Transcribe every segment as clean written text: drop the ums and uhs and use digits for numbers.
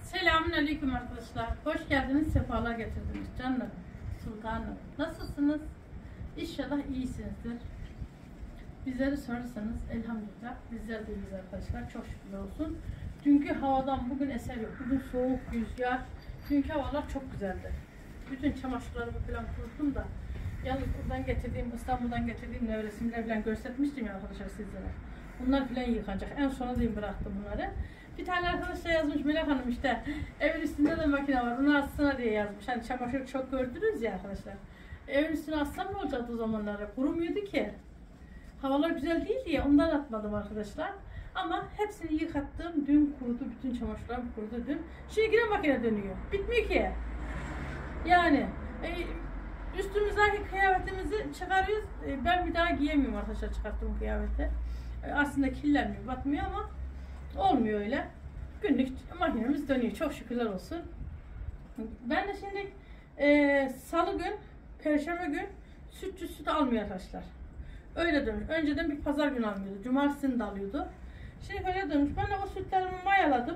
Selamünaleyküm arkadaşlar. Hoş geldiniz, sefalar getirdiniz canlarım, sultanım. Nasılsınız? İnşallah iyisinizdir. Bizleri sorarsanız elhamdülillah bizler de iyiyiz arkadaşlar. Çok şükürler olsun. Dünkü havadan bugün eser yok. Bugün soğuk, rüzgar. Dünkü havalar çok güzeldi. Bütün çamaşırlarımı falan kuruttum da yalnız buradan getirdiğim, İstanbul'dan getirdiğim nevresimleri falan göstermiştim ya arkadaşlar sizlere. Bunlar falan yıkanacak. En sona diyeyim bıraktım bunları. Bir tane arkadaş da yazmış, Melek Hanım işte evin üstünde de makine var, onu atsana diye yazmış. Hani çamaşır çok gördünüz ya arkadaşlar. Evin üstüne atsam ne olacaktı o zamanlarda? Kurumuyordu ki. Havalar güzel değildi ya, ondan atmadım arkadaşlar. Ama hepsini yıkattım. Dün kurudu, bütün çamaşırlarım kurudu dün. Şimdi yine makine dönüyor. Bitmiyor ki. Yani üstümüzdeki kıyafetimizi çıkarıyoruz. Ben bir daha giyemiyorum arkadaşlar çıkarttığım kıyafeti. Aslında kirlenmiyor, batmıyor ama olmuyor öyle. Günlük makinemiz dönüyor. Çok şükürler olsun. Ben de şimdi salı gün, perşembe gün süt almıyor arkadaşlar. Öyle dönmüş. Önceden bir pazar günü almıyordu. Cumartesini de alıyordu. Şimdi böyle dönmüş. Ben de o sütlerimi mayaladım.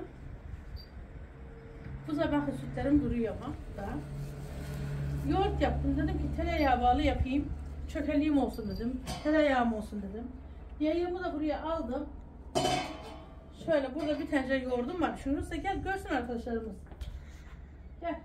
Bu sabahki sütlerim duruyor ama daha. Yoğurt yaptım. Dedim ki tereyağı bağlı yapayım. Çökeliyim olsun dedim. Tereyağım olsun dedim. Yayımı da buraya aldım. Şöyle burada bir tencere yoğurdum var. Şunu da gel görsün arkadaşlarımız. Gel.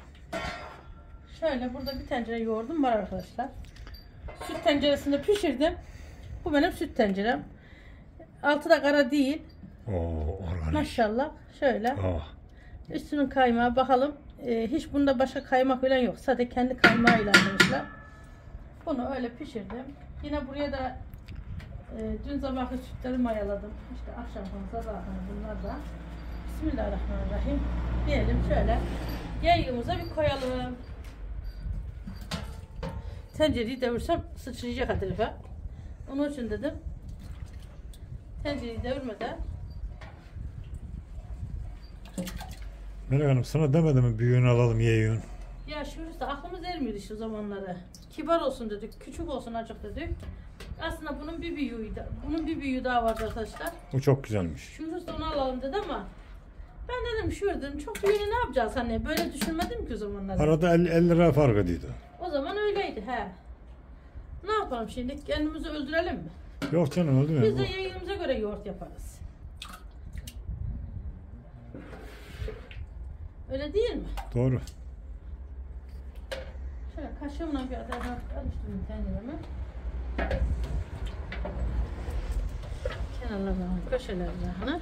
Şöyle burada bir tencere yoğurdum var arkadaşlar. Süt tenceresinde pişirdim. Bu benim süt tencerem. Altı da kara değil. Organik. Maşallah. Şöyle. Üstünün kaymağı bakalım. Hiç bunda başka kaymak falan yok. Sadece kendi kaymağıyla arkadaşlar. Bunu öyle pişirdim. Yine buraya da dün sabahki sütleri mayaladım. İşte akşam sabahı bunlar da. Bismillahirrahmanirrahim. Diyelim şöyle. Yayığımıza bir koyalım. Tencereyi devirsem sıçrayacak Hatice. Onun için dedim. Tencereyi devirmeden. Melek Hanım sana demedim mi büyüğünü alalım yiyin. Ya şurası aklımız ermiyordu işte o zamanları. Kibar olsun dedik, küçük olsun acık dedik. Aslında bunun bir büyüğü daha vardı arkadaşlar. O çok güzelmiş. Şurası onu alalım dedi ama ben dedim şuradan çok büyüğünü ne yapacağız hani böyle düşünmedim ki o zamanlarda. Arada 50 lira fark ediyordu. O zaman öyleydi he. Ne yapalım şimdi kendimizi öldürelim mi? Yok canım öldü mü? Biz de yayınımıza göre yoğurt yaparız. Öyle değil mi? Doğru. Şöyle kaşığımla bir adet karıştırayım tenceremi. Kenarlarına, köşelerine hani.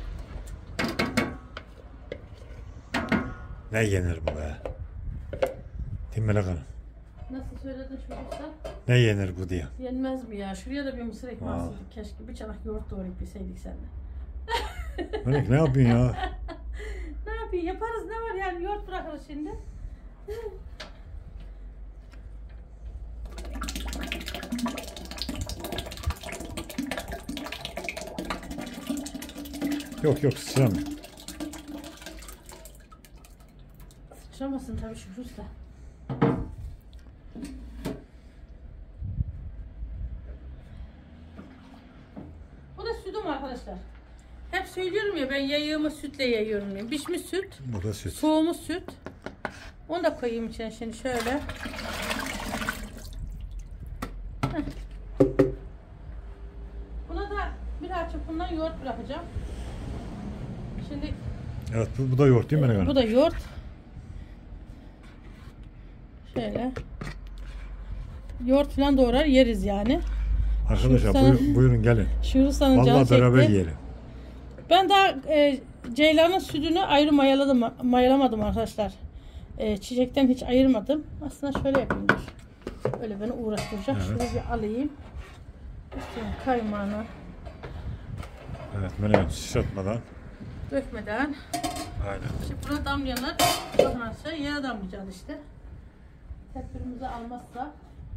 Ne yenir bu be? Değil mi Melek Hanım? Nasıl söyledin şurada? Ne yenir bu diye. Yenmez mi ya? Şuraya da bir mısır ekmeği alsaydık keşke. Bir çanak yoğurt doğrayıp bilseydik seninle. Melek ne yapıyorsun ya? Ne yapayım? Yaparız ne var yani yoğurt bırakırız şimdi. Yok sıçramıyor. Sıçramasın tabii Şükrü Usta. Bu da sütüm arkadaşlar. Hep söylüyorum ya ben yayığımı sütle yayıyorum diye. Pişmiş süt. Bu da süt. Soğumuş süt. Onu da koyayım içine şimdi şöyle. Heh. Buna da birazcık bundan yoğurt bırakacağım. Şimdi Evet bu da yoğurt değil mi Melek Hanım? bu da yoğurt. Şöyle. Yoğurt falan doğrar yeriz yani. Arkadaşlar buyurun gelin. Şuuru sana canı Vallahi çekti. beraber yiyelim. Ben daha Ceylan'ın sütünü ayrı mayalamadım arkadaşlar. Çiçekten hiç ayırmadım. Aslında şöyle yapayım. Öyle beni uğraştıracak. Evet. Şöyle bir alayım. Üstüne kaymağını Evet Melek Hanım sıçratmadan. dökmeden. Aynen. Şimdi buna damlayanlar bakın aşağı yere damlayacağız işte. Tedbirimizi almazsa.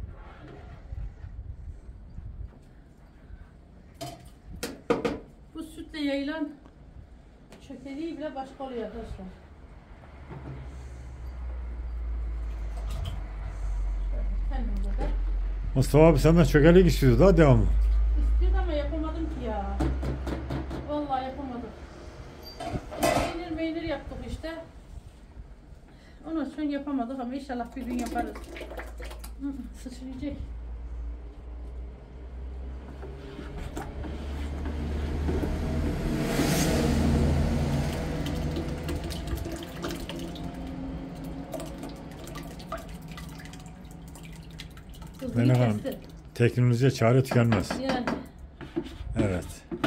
Bu sütle yayılan çökeliği bile başka oluyor arkadaşlar. Kendimize de. Mustafa abi senden çökelik istiyordu daha devamlı. İstiyordu ama yapamadım ki ya. Vallahi yapamadım. Peynir yaptık işte. Onu şu an yapamadık ama inşallah bir gün yaparız. Sıçrayacak. Melek Hanım, teknolojiye çare tükenmez. Yani. Evet.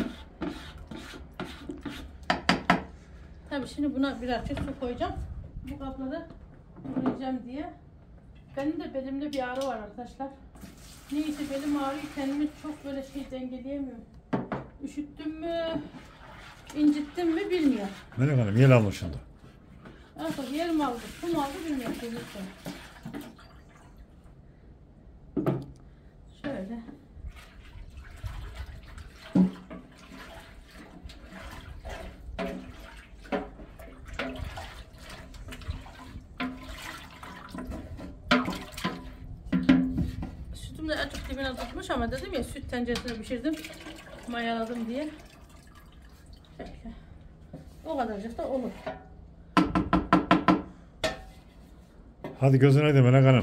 Tabii şimdi buna birazcık su koyacağım. Bu kapları kuruyacağım diye. Benim de belimde bir ağrı var arkadaşlar. Neyse belim ağrıyor, kendimi çok böyle dengeleyemiyorum. Üşüttüm mü, incittim mi bilmiyorum. Melek Hanım yel almış şimdi. Artık yer mi aldı, su mu aldı bilmiyorum. Şöyle. Sütüm de azıcık dibine tutmuş ama dedim ya süt tenceresine pişirdim. Mayaladım diye. Şöyle. O kadarcık da olur. Hadi gözün aydın Melek Hanım.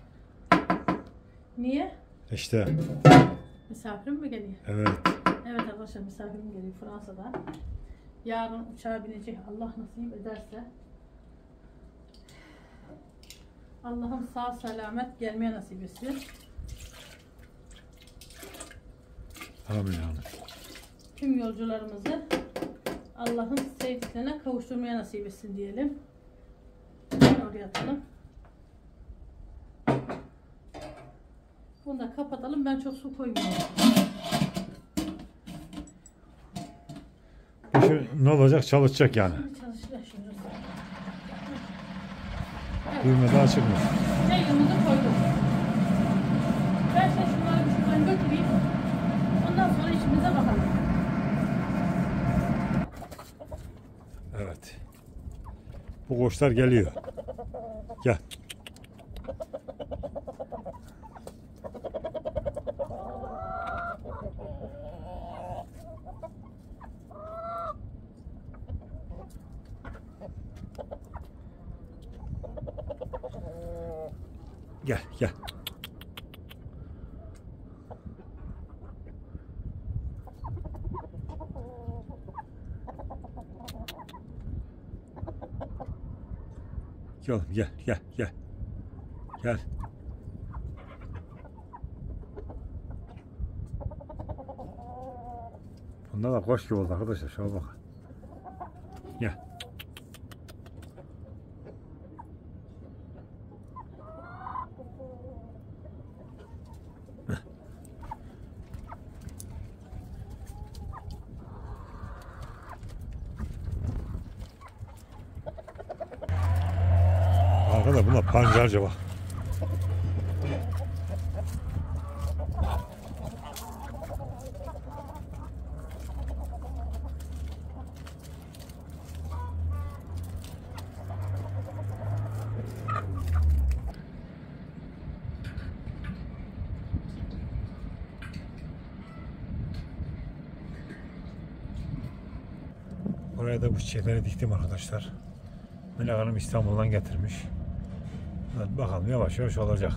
Niye? İşte. Misafirim mi geliyor? Evet. Evet arkadaşlar misafirim geliyor Fransa'dan. Yarın uçağa binecek Allah nasip ederse. Allah'ım sağ selamet gelmeye nasip etsin. Amin amin. Tüm yolcularımızı Allah'ın sevdiklerine kavuşturmaya nasip etsin diyelim. Oraya atalım. Bunu da kapatalım. Ben çok su koymuyorum. Ne olacak? Çalışacak yani. Çalışacak şimdi. Düğme daha çıkmış. Çayımızı koyduk. Ben şimdi şunları bir şuradan götüreyim. Ondan sonra işimize bakalım. Evet. Bu koçlar geliyor. Gel. Gel, gel. Gel oğlum, gel, gel, gel. Gel. Bunda da koş gibi oldu arkadaşlar. Şuna bak. Gel. Arkada buna pancarca bak. Oraya da bu çiçekleri diktim arkadaşlar. Melek Hanım İstanbul'dan getirmiş. Evet, bakalım yavaş yavaş olacak.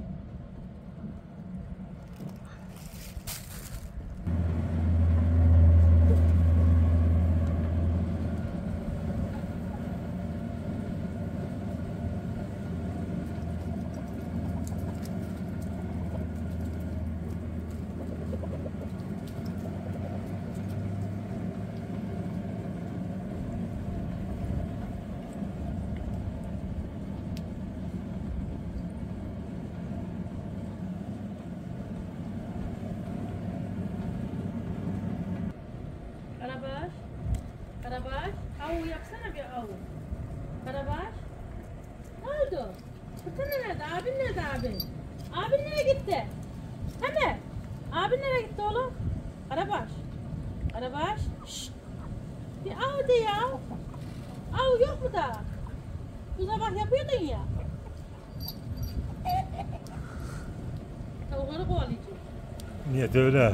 Karabaş. Karabaş. Avu yapsana bir avu. Karabaş. Ne oldu? Kutu nerede? Abin nerede abin? Abin nereye gitti? Hemen. Abin nereye gitti oğlum? Karabaş. Karabaş. Şşt. Bir av de ya. Av yok mu da? Bu sabah yapıyordun ya. Tavukları kovalayacak. Niyet öyle.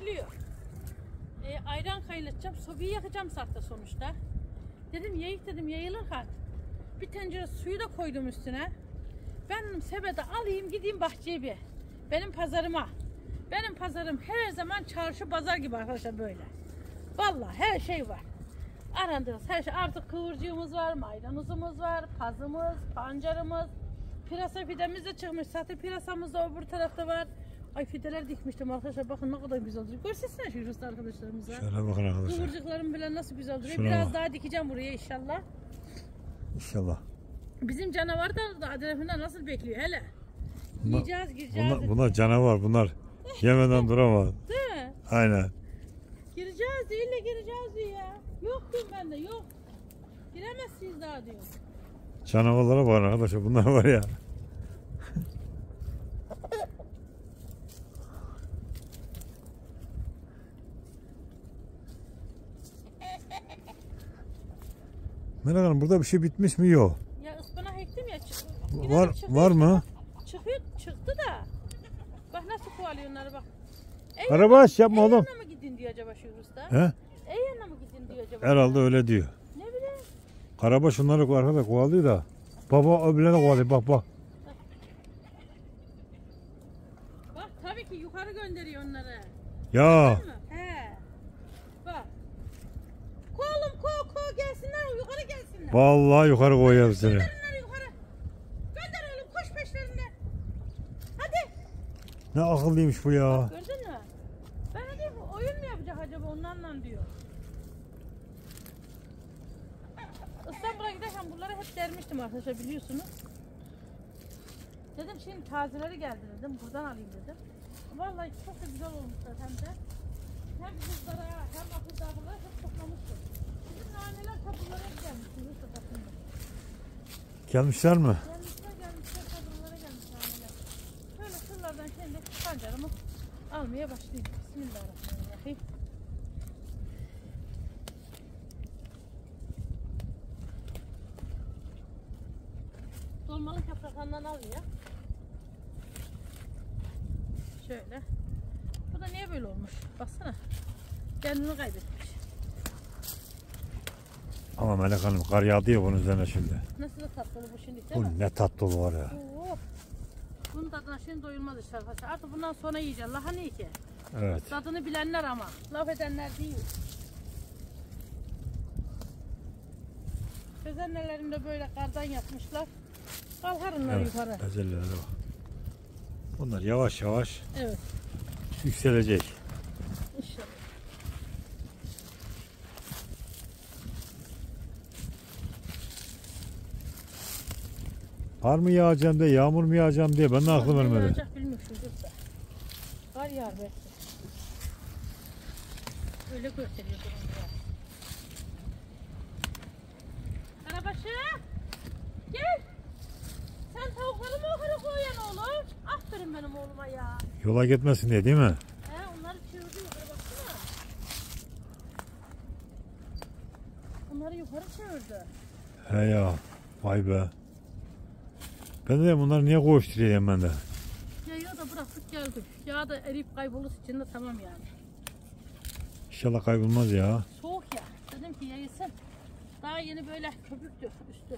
bekliyor. Ayran kaynatacağım. Sobayı yakacağım sahte sonuçta. Dedim yayık dedim yayılırken. Bir tencere suyu da koydum üstüne. Ben sepete alayım gideyim bahçeye bir. Benim pazarıma. Benim pazarım her zaman çarşı pazar gibi arkadaşlar böyle. Vallahi her şey var. Arandığınız her şey. Artık kıvırcığımız var, maydanozumuz var, pazımız, pancarımız. Pirasa fidemiz de çıkmış. Zaten pirasamız da öbür tarafta var. Ay fideler dikmiştim arkadaşlar. Bakın ne kadar güzel duruyor. Görsene şu Rus arkadaşlarımıza. Şöyle bakın arkadaşlar. Kıvırcıklarım bile nasıl güzel duruyor. Şuna Biraz bak. daha dikeceğim buraya inşallah. İnşallah. Bizim canavar da adresinden nasıl bekliyor hele. Yiyeceğiz, gireceğiz. Bunlar canavar bunlar. Yemeden duramaz. Değil mi? Aynen. Gireceğiz değil de gireceğiz diyor ya. Yok diyorum ben de yok. Giremezsiniz daha diyor. Canavarlara bakın arkadaşlar bunlar var ya. Melek Hanım burada bir şey bitmiş mi? Yok. Ya ıspanak ektim ya. Var mı? Çıktı da. Bak nasıl kovalıyor onları bak. Karabaş yapma oğlum. Yanına mı gidin diyor acaba şu usta? He? Yanına mı gidin diyor acaba? Herhalde öyle diyor. Ne bileyim. Karabaş onları arkada kovalıyor da. Baba öbürlerine kovalıyor bak. Bak tabii ki yukarı gönderiyor onları. Ya. Değil mi? He. Bak. Ko gelsinler yukarı gelsinler. Vallahi yukarı koyuyor seni. Gönder onları yukarı. Gönder oğlum koş peşlerine. Hadi. Ne akıllıymış bu ya. Gördün mü? Ben de diyorum oyun mu yapacak acaba onlarla diyor. İstanbul'a giderken bunları hep dermiştim arkadaşlar biliyorsunuz. Dedim şimdi tazeleri geldi dedim buradan alayım dedim. Vallahi çok da güzel olmuşlar hem de. Hem kızlara hem akıllarına hep toplamıştım. Bizim naneler kapılara gelmiş. Gelmişler mi? Gelmişler kapılara gelmiş naneler. Şöyle şuralardan şimdi pancarımı almaya başlayayım. Bismillahirrahmanirrahim. Dolmalık yapraklarından al ya. Şöyle. Bu da niye böyle olmuş? Baksana. Kendini kaybetmiş. Ama Melek Hanım kar yağdı ya bunun üzerine şimdi. Nasıl da tatlı bu şimdi değil mi? Bu ne tatlı var ya. Oo. Bunun tadına şimdi doyulmaz işte arkadaşlar. Artık bundan sonra yiyeceğiz. Lahana iyi ki. Evet. Tadını bilenler ama. Laf edenler değil. Özenlerini de böyle kardan yapmışlar. Kalkarınlar Evet. yukarı. Ezellere bak. Bunlar yavaş yavaş Evet. yükselecek. İnşallah. Kar mı yağacağım diye, yağmur mu yağacağım diye ben de aklım Ne vermedi. yağacak bilmiyorum çocuk da. Kar yağar belki. Öyle gösteriyor durum ya. Karabaşı! Gel! Sen tavukları mı yukarı koyacaksın oğlum? Aferin benim oğluma ya. Yola gitmesin diye değil mi? He onları çevirdi yukarı baksana. Onları yukarı çevirdi. He ya. Vay be. Ben de bunları niye koşturuyorum ben de? Yağı da bıraktık geldik. Yağ da eriyip kaybolur içinde tamam yani. İnşallah kaybolmaz ya. Soğuk ya. Dedim ki yayılsın. Daha yeni böyle köpüktü üstü.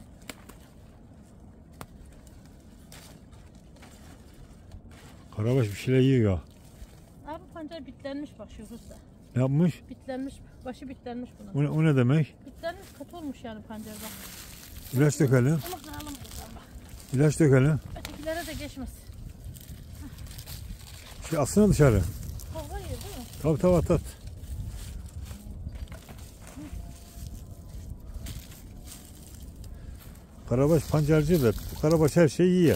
Karabaş bir şeyler yiyor ya. Abi pancar bitlenmiş bak şu usta. Ne yapmış? Bitlenmiş. Başı bitlenmiş bunun. O ne demek? Bitlenmiş kötü olmuş yani pancarda. İlaç dökelim. Onu kıralım buradan bak. İlaç dökelim. Ötekilere de geçmez. Şey atsana dışarı. Kavga yer değil mi? Tabii at. Karabaş pancarcı da Karabaş her şeyi yiyor.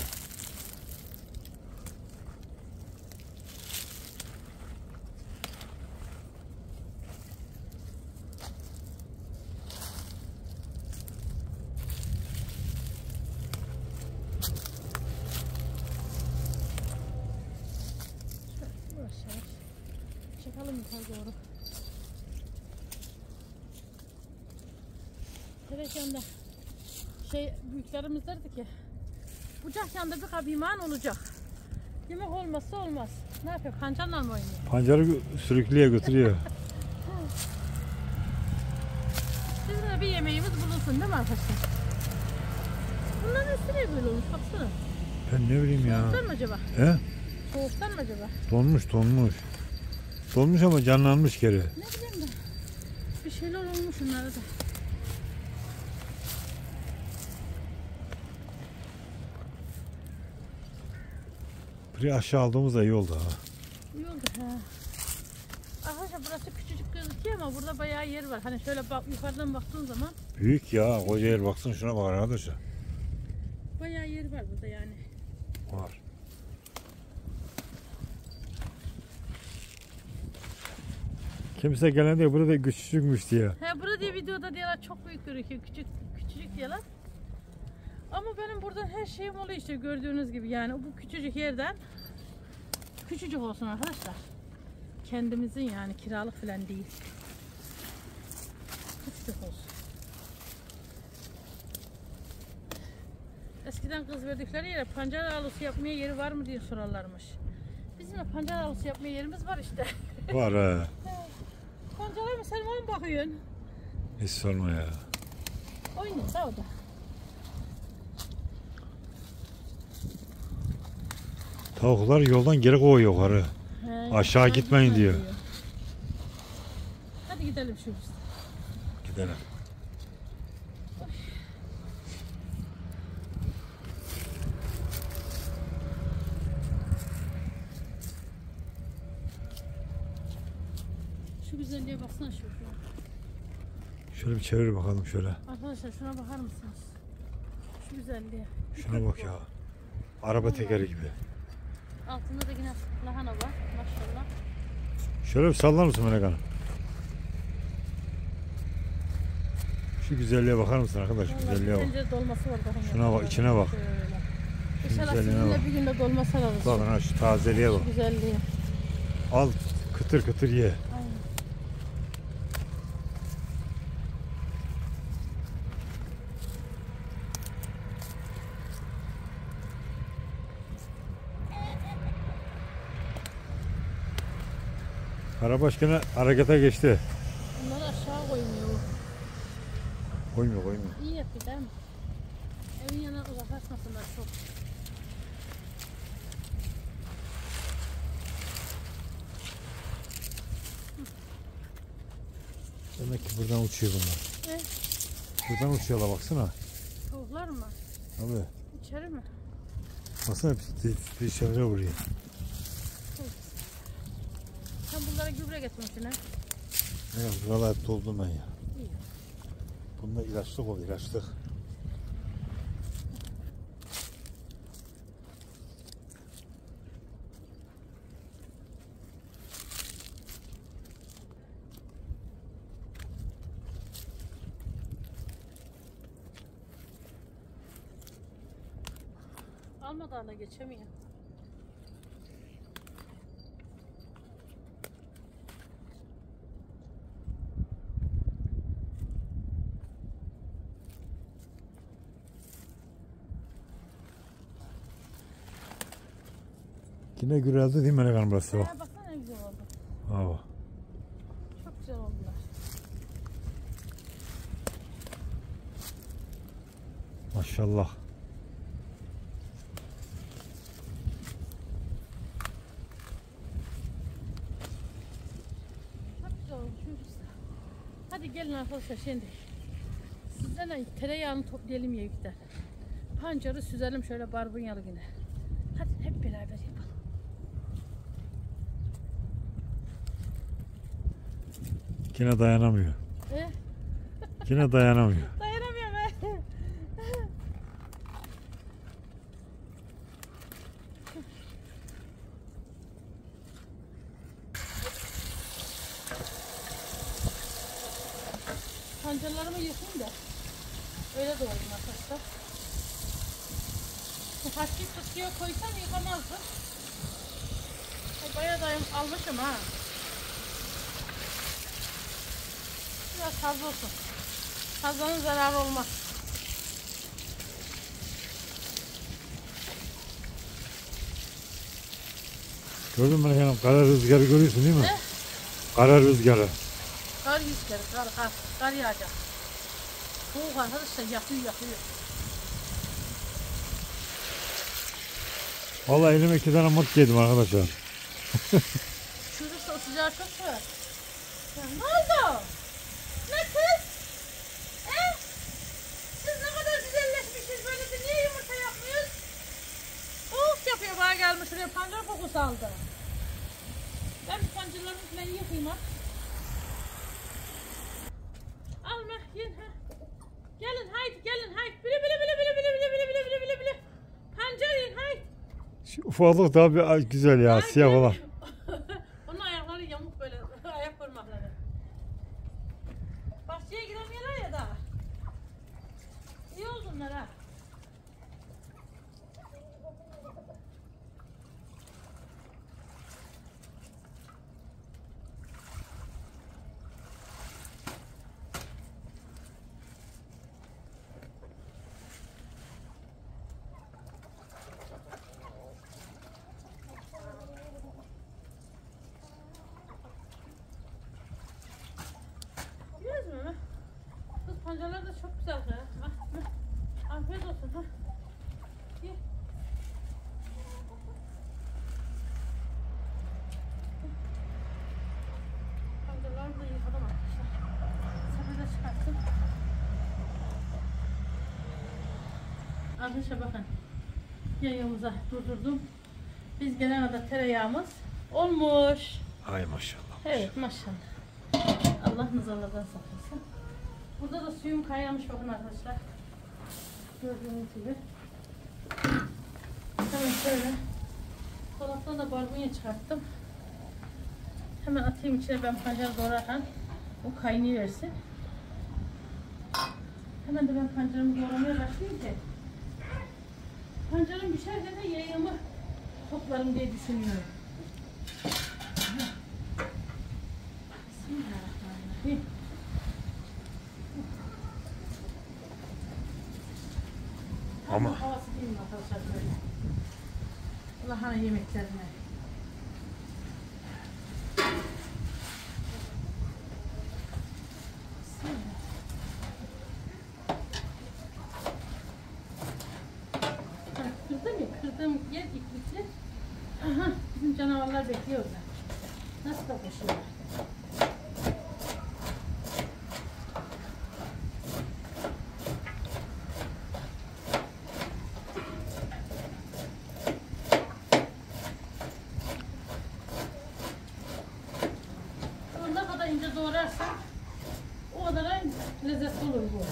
Yavaş yavaş. Çıkalım yukarı doğru. Televizyonda büyüklerimiz derdi ki bucak yanında bir kap iman olacak. Yemek olmazsa olmaz. Ne yapıyor? Pancarla mı oynuyor? Pancarı sürükleye götürüyor. Bizim de bir yemeğimiz bulunsun değil mi arkadaşlar? Bunların üstüne böyle olmuş baksana. Ben ne bileyim ya. Soğuktan mı acaba? He? Soğuktan mı acaba? Donmuş. Donmuş ama canlanmış geri. Ne bileyim ben. Bir şeyler olmuş onlara da. Burayı aşağı aldığımız da iyi oldu ha. İyi oldu ha. Arkadaşlar burası küçücük gözüküyor ama burada bayağı yer var. Hani şöyle bak yukarıdan baktığın zaman Büyük ya. Koca yer baksana şuna bak arkadaşlar. bayağı yer var burada yani. Var. Kimse gelen diyor burada küçücükmüş diye. He burada diye videoda diyorlar çok büyük gözüküyor. Küçücük diyorlar. Ama benim buradan her şeyim oluyor işte gördüğünüz gibi yani bu küçücük yerden küçücük olsun arkadaşlar. Kendimizin yani kiralık falan değil. Küçücük olsun. Eskiden kız verdikleri yere pancar ağlısı yapmaya yeri var mı diye sorarlarmış. Bizim de pancar ağlısı yapmaya yerimiz var işte. Var ha. Pancara mı sen ona bakıyorsun? Hiç sorma ya. Oynuyor da o da. Tavuklar yoldan geri kovuyor yukarı. He, Aşağı gitmeyin diyor. Hadi gidelim şu üstüne. Gidelim. Şu güzelliğe baksana şu. Şöyle bir çevir bakalım şöyle. Arkadaşlar şuna bakar mısınız? Şu güzelliğe. Şuna bak ya. Araba tekeri gibi. Altında da yine lahana var maşallah. Şöyle bir sallar mısın Melek Hanım? Şu güzelliğe bakar mısın arkadaş? Güzelliğe bak. Tencere dolması var bakın. Şuna bak, içine bak. Şöyle. Şu İnşallah güzelliğine sizinle bak. bir günde dolma sararız. Bakın ha şu tazeliğe bak. Şu güzelliğe. Al kıtır kıtır ye. Aynen. Karabaş gene harekete geçti. Bunları aşağı koymuyor. Koymuyor. İyi yapıyor değil mi? Evin yanına uzaklaşmasınlar çok. Demek ki buradan uçuyor bunlar. Evet. Buradan uçuyorlar baksana. Tavuklar mı? Abi. İçeri mi? Baksana bir çevre buraya. Sen bunlara gübre getirmişsin ha? Evet, buralar hep doldum ben ya. İyi. Bunda ilaçlık oluyor, ilaçlık. Almadan da geçemiyor. Yine güreldi değil mi Melek Hanım burası? Bak. Baksana ne güzel oldu. Bravo. Çok güzel oldular. Maşallah. Çok güzel oldu. Çok güzel. Hadi gelin arkadaşlar şimdi. Sizden de tereyağını toplayalım yekten. Pancarı süzelim şöyle barbunyalı yine. Hadi hep beraber yapalım. Yine dayanamıyor. Yine dayanamıyor. Dayanamıyorum he. Pancarlarımı yıkayım da öyle doğradım arkadaşlar. Haşlayıp tutuyor koysam yıkamazdım. Bayağı da almışım ha. Biraz fazla olsun. Fazlanın zararı olmaz. Gördün mü Melek Hanım? Kara rüzgarı görüyorsun değil mi? Ne? Kara rüzgarı. Kar rüzgarı, kar yağacak. Soğuk arkadaşlar yakıyor. Vallahi elime 2 tane mırt yedim arkadaşlar. Şurası o sıcağı çok sever. Ya ne oldu? Ne kız? Siz ne kadar güzelleşmişsiniz böyle de niye yumurta yapmıyoruz? Soğuk yapıyor bana gelmiş şuraya pancar kokusu aldı. Ben bir pancarların üstüne yıkayım ha. Alma yiyin ha. Gelin haydi bile. Pancar yiyin haydi. Şu ufaklık daha bir güzel ya, siyah olan. Onun ayakları yamuk böyle ayak parmakları. Bahçeye giremiyorlar ya daha. İyi olsunlar ha. Biliyoruz mu? Kız pancarlar da çok güzel. Afiyet olsun. Ha. Ye. Pancarları da yıkadım arkadaşlar. Sepete çıkarttım. Arkadaşlar bakın. Yayımıza durdurdum. Biz gelene kadar tereyağımız olmuş. Ay maşallah. Evet maşallah. Allah nazarlardan saklasın. Burada da suyum kaynamış bakın arkadaşlar. Gördüğünüz gibi. Hemen şöyle. Dolaptan da barbunya çıkarttım. Hemen atayım içine ben pancarı doğrarken o kaynayıversin. Hemen de ben pancarımı doğramaya başlayayım ki pancarım pişerken de yayımı toplarım diye düşünüyorum. Bismillahirrahmanirrahim. Ama Havası değil mi arkadaşlar böyle? Lahana yemeklerine. Kırdığım yer iplikli. Aha, bizim canavarlar bekliyor orada. Nasıl da koşuyorlar? Ne kadar ince doğrarsan o kadar lezzetli olur bu.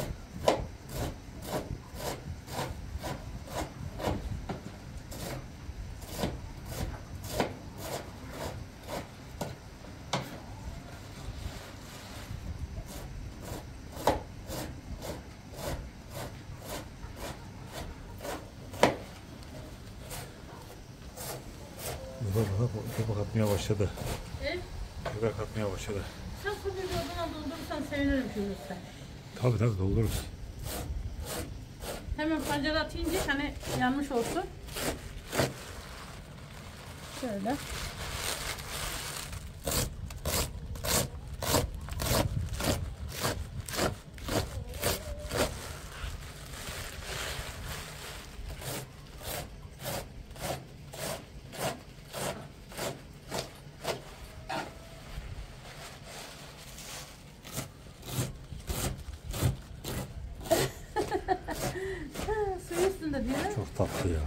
göbek atmaya başladı. E? Göbek atmaya başladı. Sen konuyu odana doldurursan sevinirim şurası. Tabii doldururuz. Hemen pancarı atınca hani yanmış olsun. Şöyle. Suyu üstünde diyor. Çok tatlı ya.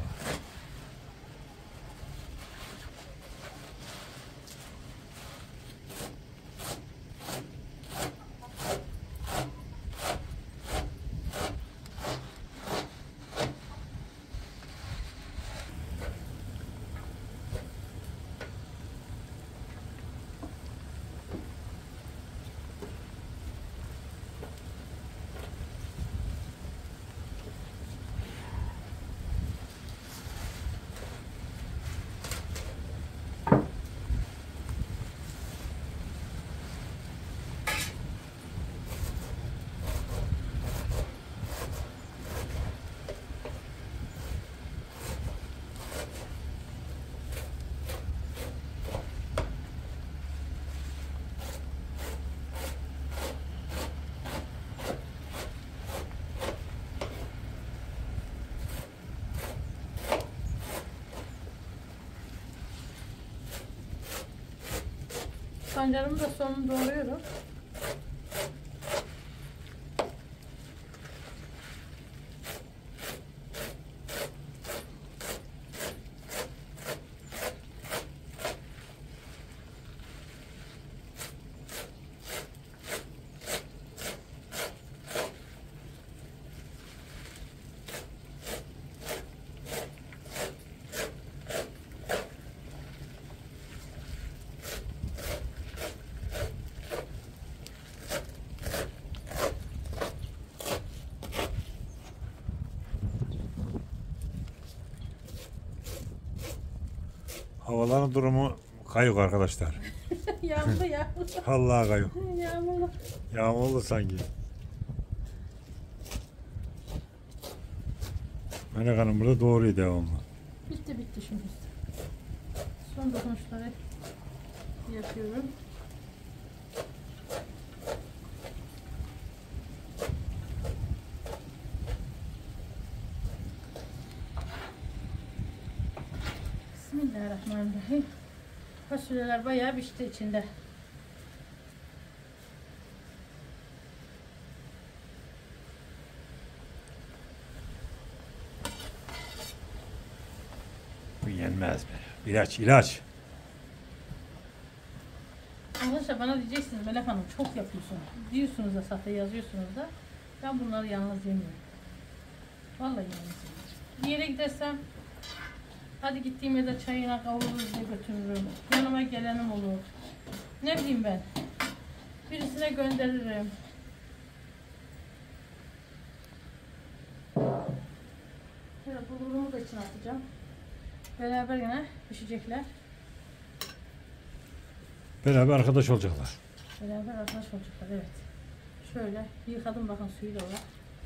Pancarımı da sonunu doğruyorum. Havaların durumu kayık arkadaşlar. Yağmurlu yağmurlu. Vallahi kayık. Yağmurlu. Yağmurlu sanki. Melek Hanım burada doğruyu devamlı. Bitti şimdi. Son dokunuşları yapıyorum. Bismillahirrahmanirrahim. Fasulyeler bayağı pişti içinde. Bu yenmez mi? İlaç. Arkadaşlar bana diyeceksiniz Melek Hanım çok yapıyorsun. Diyorsunuz da sahte yazıyorsunuz da. Ben bunları yalnız yemiyorum. Vallahi yalnız yemiyorum. Bir yere gidersem hadi gittiğim yerde çayına kavururuz diye götürürüm. Yanıma gelenim olur. Ne bileyim ben. Birisine gönderirim. Şöyle bulgurumu da içine atacağım. Beraber yine pişecekler. Beraber arkadaş olacaklar. Beraber arkadaş olacaklar, evet. Şöyle yıkadım bakın suyuyla olarak.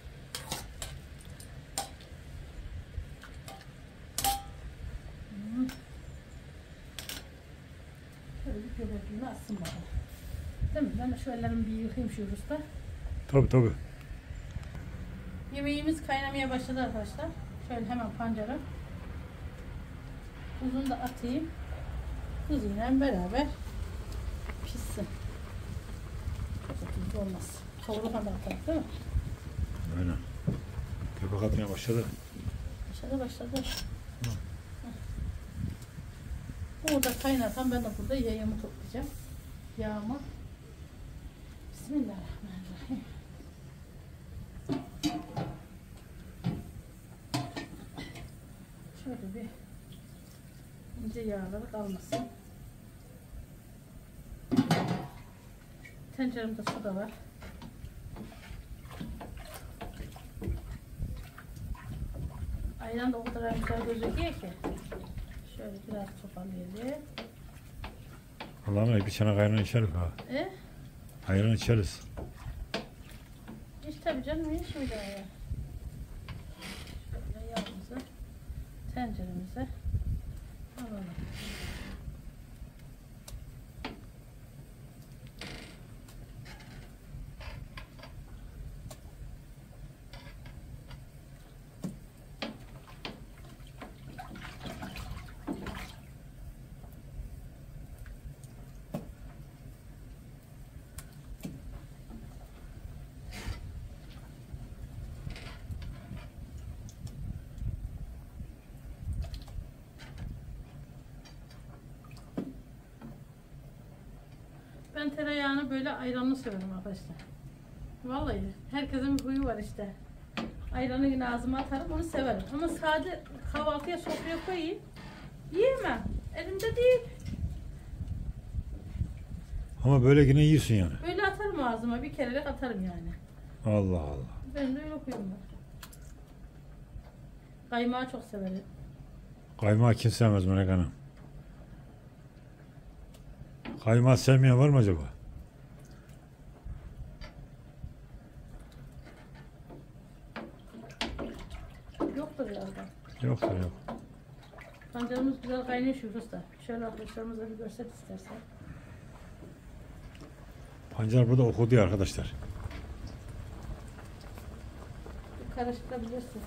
Şöyle bir göbekliğini atsın bakalım. Değil mi? Ben de şu ellerimi bir yıkayayım şu usta. Tabii. Yemeğimiz kaynamaya başladı arkadaşlar. Şöyle hemen pancarı. Tuzunu da atayım. Tuzuyla beraber pişsin. Çok tuzlu olmaz. Kavururken de atalım değil mi? Aynen. Köpek atmaya başladı. Başladı. Burada kaynarken ben de burada yayımı toplayacağım. Yağımı. Bismillahirrahmanirrahim. Şöyle bir ince yağları kalmasın. Tenceremde su da var. Ayran da o kadar güzel gözüküyor ki. Şöyle biraz toparlayalım. Allah'ım bir çanak ayran içeriz ha. Ayran içeriz. İç tabii canım, iyi şimdi ya. Şöyle yağımızı tenceremize alalım. Ben tereyağını böyle ayranlı severim arkadaşlar. Vallahi herkesin bir huyu var işte. Ayranı yine ağzıma atarım, onu severim. Ama sade kahvaltıya sofraya koyayım, yiyemem. Elimde değil. Ama böyle yine yiyorsun yani. Böyle atarım ağzıma, bir kerelik atarım yani. Allah Allah. Ben de öyle huyum var. Kaymağı çok severim. Kaymağı kim sevmez Melek Hanım? Kaymağı sevmeyen var mı acaba? Yoktur herhalde. Yoktur yok. Pancarımız güzel kaynıyor şu usta. Şöyle arkadaşlarımıza bir göster istersen. Pancar burada okudu ya arkadaşlar. Bir karıştırabilirsin.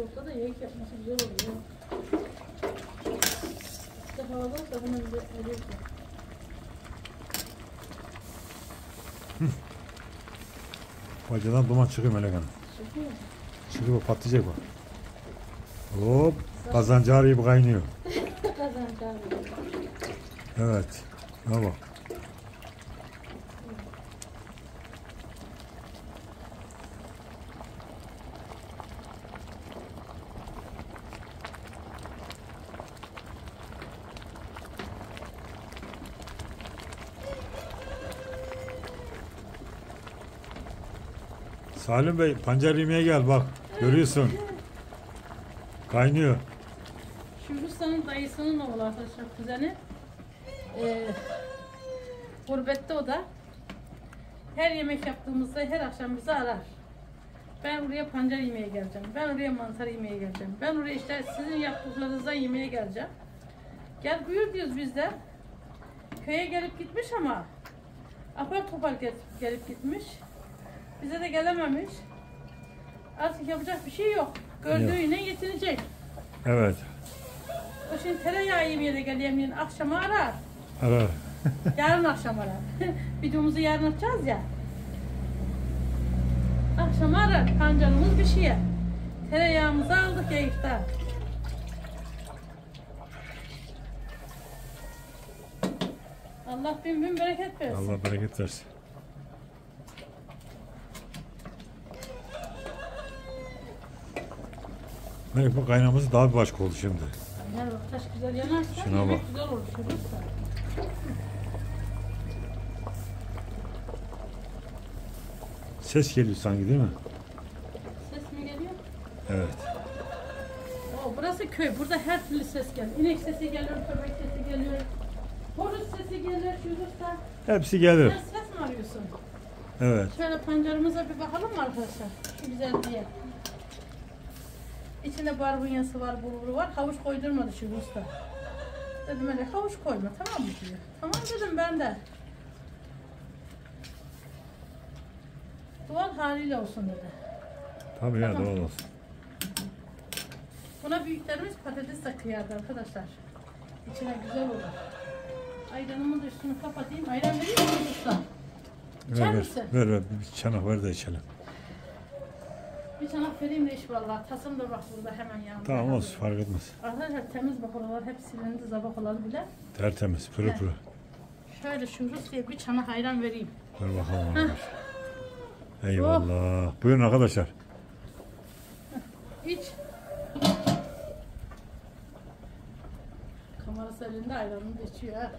soğukta da yemek yapması güzel oluyor. İşte havada da hemen bir eriyor. Bacadan duman çıkıyor Melek Hanım. Çıkıyor mu? Çıkıyor, patlayacak bak. Hop, kazancı gibi kaynıyor. Kazancı. Evet. Ne bak. Salim Bey, pancar yemeye gel bak. Görüyorsun. Kaynıyor. Şu Ruslan'ın dayısının oğlu arkadaşlar, kuzeni. Gurbette o da. Her yemek yaptığımızda her akşam bizi arar. Ben oraya pancar yemeye geleceğim. Ben oraya mantar yemeye geleceğim. Ben oraya işte sizin yaptıklarınızdan yemeye geleceğim. Gel buyur diyoruz biz de. Köye gelip gitmiş ama apar topar gelip gitmiş. Bize de gelememiş. Artık yapacak bir şey yok. Gördüğüne yetinecek. Evet. O şimdi tereyağı yemeye de gelemeyen akşama arar. Arar. Yarın akşam arar. Videomuzu yarın atacağız ya. Akşam arar. Pancarımız bir şeye. Tereyağımızı aldık ya iftar. Allah bin bin bereket versin. Allah bereket versin. Melek, bu kaynaması daha bir başka oldu şimdi. Ya bak, taş güzel yanarsa Şuna yemek bak. güzel olur. Şurası. Ses geliyor sanki, değil mi? Ses mi geliyor? Evet. Burası köy. Burada her türlü ses geliyor. İnek sesi geliyor, köpek sesi geliyor. Horoz sesi geliyor, şurada. Hepsi gelir. Sen ses mi arıyorsun? Evet. Şöyle pancarımıza bir bakalım mı arkadaşlar? Şu güzelliğe. İçinde barbunyası var, bulguru var. Havuç koydurmadı şu usta. Dedim öyle havuç koyma, tamam mı diyor. Tamam dedim ben de. Doğal haliyle olsun dedi. Tabii ya, Tamam. doğal olsun. Buna büyüklerimiz patates de kıyardı arkadaşlar. İçine güzel olur. Ayranımın da üstünü kapatayım. Ayran vereyim mi usta? İçer Ver, ver, misin? ver, ver. Bir çanak ver de içelim. Bir çanak vereyim de iş vallahi. Tasım da bak burada hemen yanında. Tamam, olsun, fark etmez. Arkadaşlar temiz bak, oralar hep silindi, zabak olalı bile. Tertemiz, pırı Evet. pırı. Şöyle şu Rusya'ya bir çanak ayran vereyim. Ver bakalım arkadaşlar. Eyvallah. Buyurun arkadaşlar. İç. Kamerası elinde, ayranını da içiyor ha.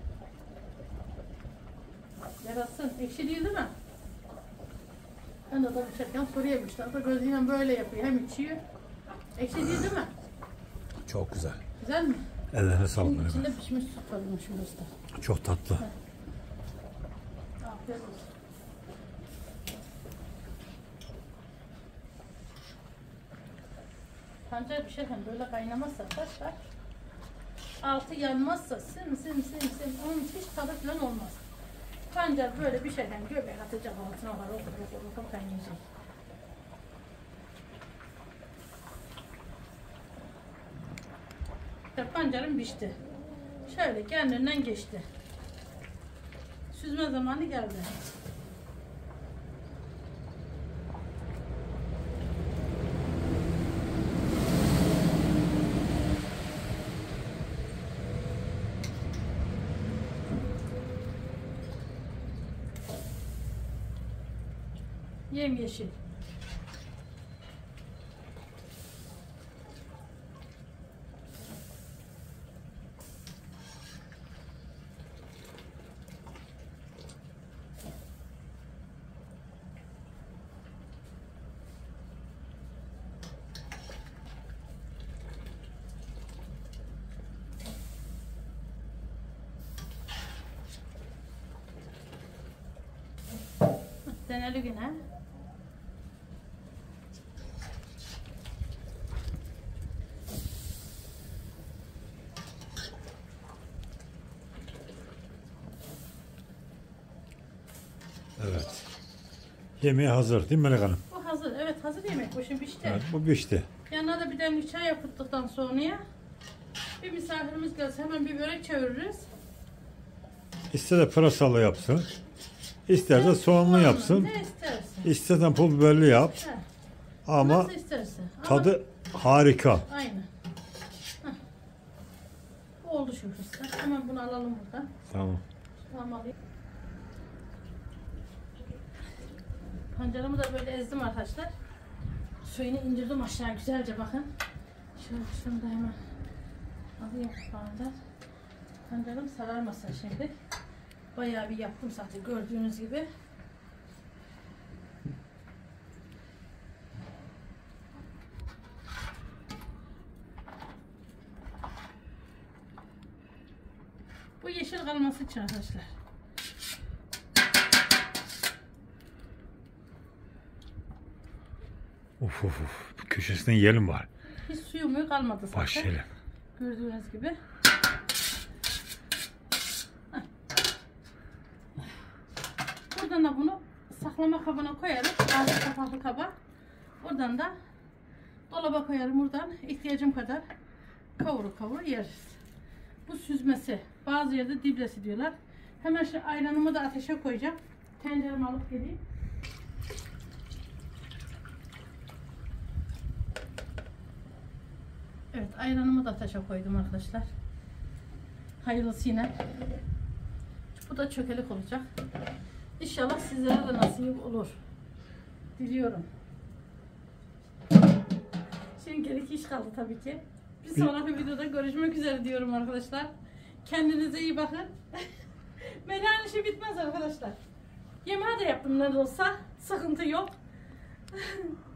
Yarasın. Ekşi değil mi? Ben de adam içerken soruyormuşlar da gözüyle böyle yapıyor. Hem içiyor. Ekşi değil mi? Çok güzel. Güzel mi? Ellerine sağlık. Şimdi Melek içinde pişmiş süt varmış şurada. Hanım. Çok tatlı. Afiyet olsun. Pancar pişerken böyle kaynamazsa taşlar, altı yanmazsa sim onun hiç tadı falan olmaz. Pancar böyle pişerken göbek atacak altına var, o kaynayacak. İşte pancarım pişti. Şöyle kendinden geçti. Süzme zamanı geldi. Yemyeşil. Deneli güne. Evet. Yemeğe hazır değil mi Melek Hanım? Bu hazır. Evet, hazır yemek. Bu şimdi pişti. Evet, bu pişti. Yanına da bir de demlik çay yaptıktan sonra bir misafirimiz gelse hemen bir börek çeviririz. İster de pırasalı yapsın. İster de soğanlı yapsın. Ne istersen. İstersen pul biberli yap. He, Ama nasıl istersen. tadı harika. Aynen. Heh. Oldu şu fıstık. Hemen bunu alalım buradan. Tamam. Tamam alayım. Pancarımı da böyle ezdim arkadaşlar. Suyunu indirdim aşağı güzelce bakın. Şunu da hemen alayım pancar. Pancarım sararmasın şimdi. Bayağı bir yaptım zaten gördüğünüz gibi. Bu yeşil kalması için arkadaşlar. Uf uf uf. Bir köşesinden yiyelim var. Hiç suyu mu kalmadı zaten. Başlayalım. Gördüğünüz gibi. Buradan da bunu saklama kabına koyarım. Ağzı kapaklı kaba. Oradan da dolaba koyarım. Buradan ihtiyacım kadar kavuru yeriz. Bu süzmesi. Bazı yerde diblesi diyorlar. Hemen şu ayranımı da ateşe koyacağım. Tenceremi alıp geleyim. Evet, ayranımı da ateşe koydum arkadaşlar. Hayırlısıyla. Bu da çökelik olacak. İnşallah sizlere de nasip olur. Diliyorum. Şimdilik iş kaldı tabii ki. Bir sonraki videoda görüşmek üzere diyorum arkadaşlar. Kendinize iyi bakın. Meleğin işi bitmez arkadaşlar. Yemeği de yaptım ne de olsa. Sıkıntı yok.